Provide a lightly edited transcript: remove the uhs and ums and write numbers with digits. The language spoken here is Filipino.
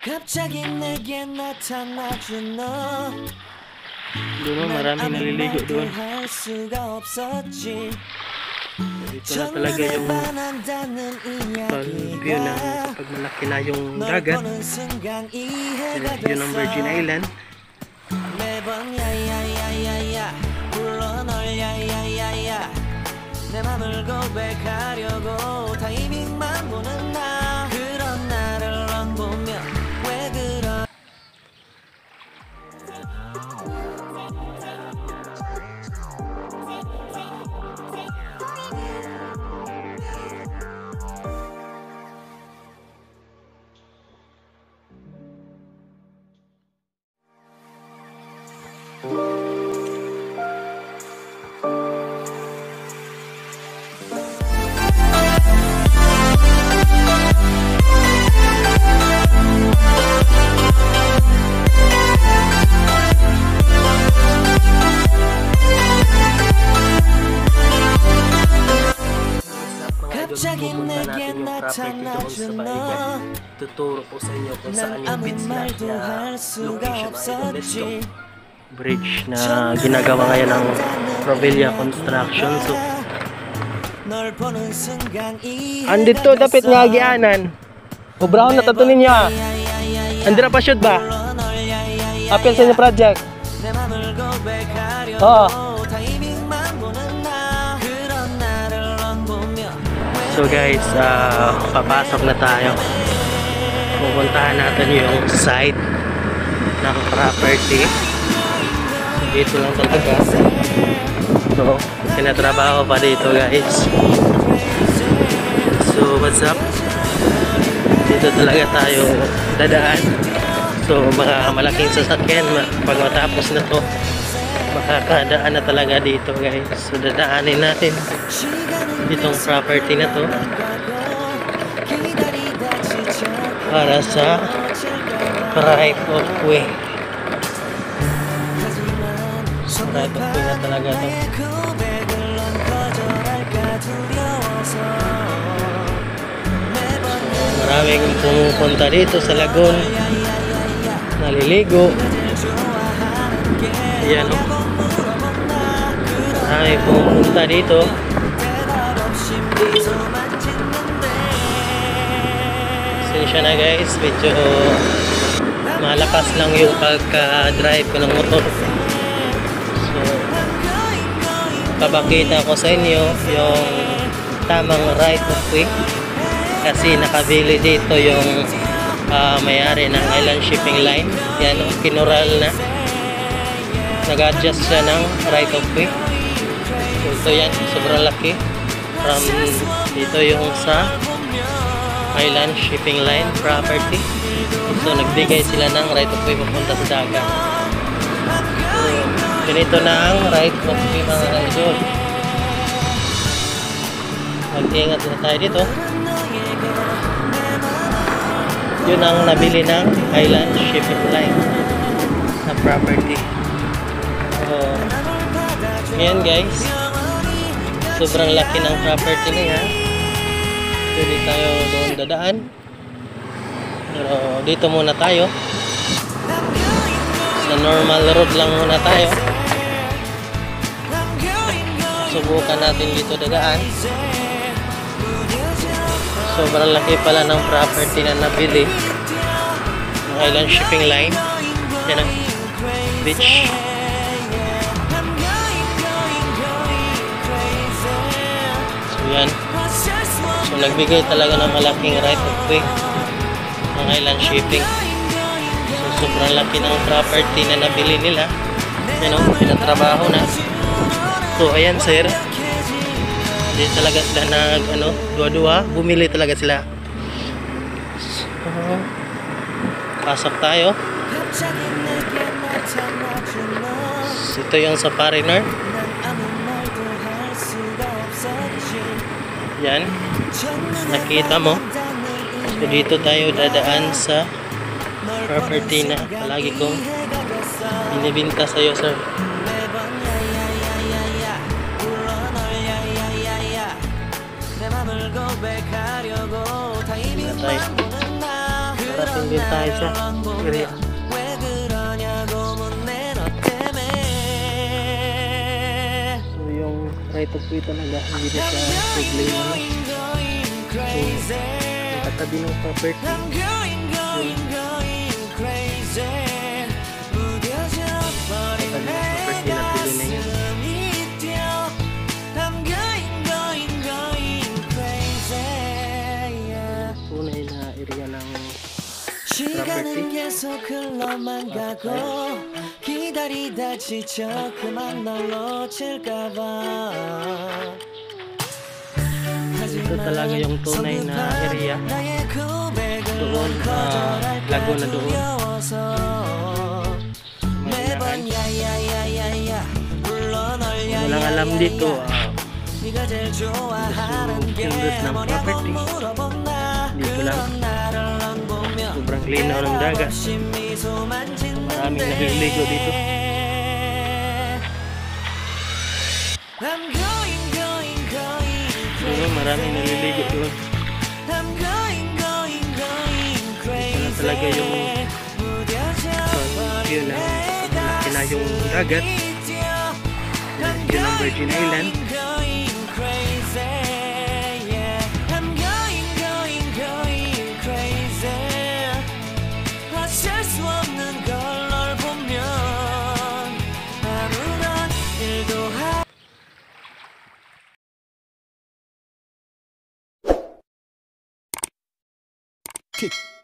갑자기 내게 나타나준 너 Doon marami naliligo doon. 할 수가 없었지. Ito na talaga yung view na kapag malaki na yung dagat. Yun ang Virgin Island. 매번 야야야야야 불러 널 야야야야 내 맘을 고백하려고 타이밍만 보는 나 그런 나를 넌 보며 왜 그러 갑자기 내게 나타나준 너 Tuturo po sa inyo kung saan yung beach na location. Let's go. Bridge na ginagawa ngayon ng Provilla Construction. So, andito dapat nga agianan. Ubrahon na tatunin niya. Andira pa shoot ba? Apel sa inyo project. Oh. So guys, papasok na tayo. Pupuntahan natin yung site ng property. So, dito lang talaga. So, sinatrabaho pa dito guys. So, what's up? Dito talaga tayo dadaan. So, mga malaking sasakyan pag matapos na to, makakadaan na talaga dito guys. So, dadaanin natin itong property na to para sa right of way. Right of way na talaga to. So, maraming pumupunta dito sa lagoon, naliligo. Ayan o, maraming pumupunta dito. Pasensya na guys, medyo malakas lang yung pagka-drive ko ng motor. So, papakita ko sa inyo yung tamang right of way kasi nakabili dito yung may-ari ng Island Shipping Line. Yan, kinural na, nag-adjust siya ng right of way. So, ito yan, sobrang laki. From dito yung sa Island Shipping Line property. So nagbigay sila ng right of way papunta sa dagat. So ganito na ang right of way mga idol. Mag-ingat na tayo dito. Yun ang nabili ng Island Shipping Line na property. So ngayon guys, sobrang laki ng property niya. Pwede tayo doon dadaan. Pero dito muna tayo. Sa normal road lang muna tayo. Subukan natin dito dadaan. Sobrang laki pala ng property na nabili ng Island Shipping Line. Yan ang beach. Yan. So nagbigay talaga ng malaking right of way ng Island Shipping. So sobrang laki ng property na nabili nila. Yan o, pinatrabaho na. So ayan sir, hindi talaga sila nag dua-dua, bumili talaga sila. So, pasok tayo. So, ito yung sa Foreigner. Yan, nakita mo. So dito tayo dadaan sa property na palagi kong binibinta sa iyo sir. Parating Nandun tayo sa area. 왜 그러냐고 묻네 너 때문에 So yung right of way talaga hindi na siya problema. So katabi ng property I'm going crazy 무뎌져 버린 내 가슴이 뛰어 I'm going crazy yeah. tunay na area ng 시간은 계속 흘러만 가고 기다리다 지쳐 그만 널 놓칠까봐 ito talaga yung tunay na area doon Laguna doon walang alam dito pindot ng property dito lang sobrang linaw ng dagat maraming naliligo dito maraming naliligo doon ito na talaga yung view ng malaki na yung dagat yun ang Virgin Island 어쩔 수 없는 걸 널 보면 아무런 일도 킥